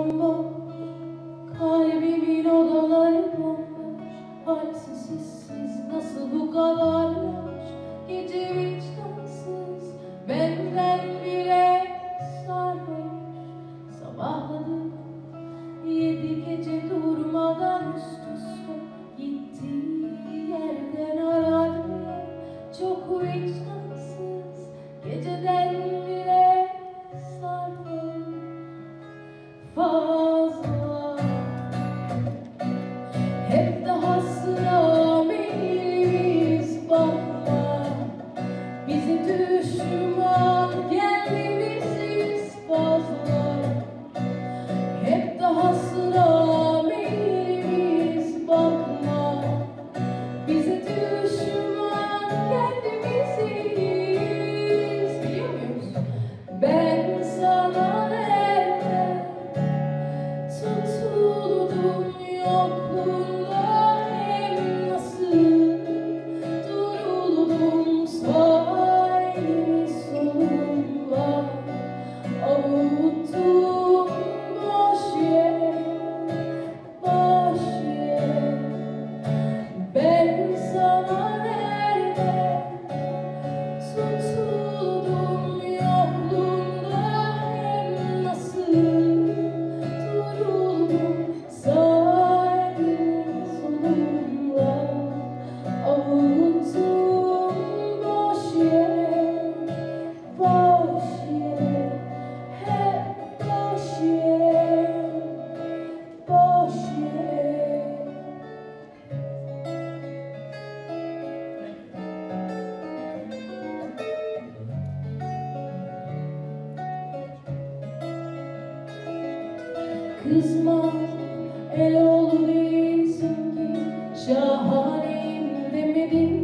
bomboş, kalbimin odaları bomboş. Halsiz hissiz nasıl bu kadar boş? Gece vicdansız benden bile sarhoş. Sabahladım 7 gece durmadan üst üste, gittiği yerden aradım. Çok vicdansız geceden bile sarhoş. Fazla hep daha sıra meyilimiz, bakma bizi düşman kendimiziz. Fazla hep daha sıra meyilimiz, bakma bizi düşman kendimiziz. Biliyor muyuz? Ben sana nerede tutuldum yokluğunda, hem nasıl duruldum sağ elimi solumla avuttum boş yere, boş yere. Ben sana nerede tutuldum yokluğunda, hem nasıl duruldum sağ elimi solumla avuttum boş yere, boş yere. Hep boş yere, boş yere. Kızma, el oğlu değilsin ki, şahaneyim demedin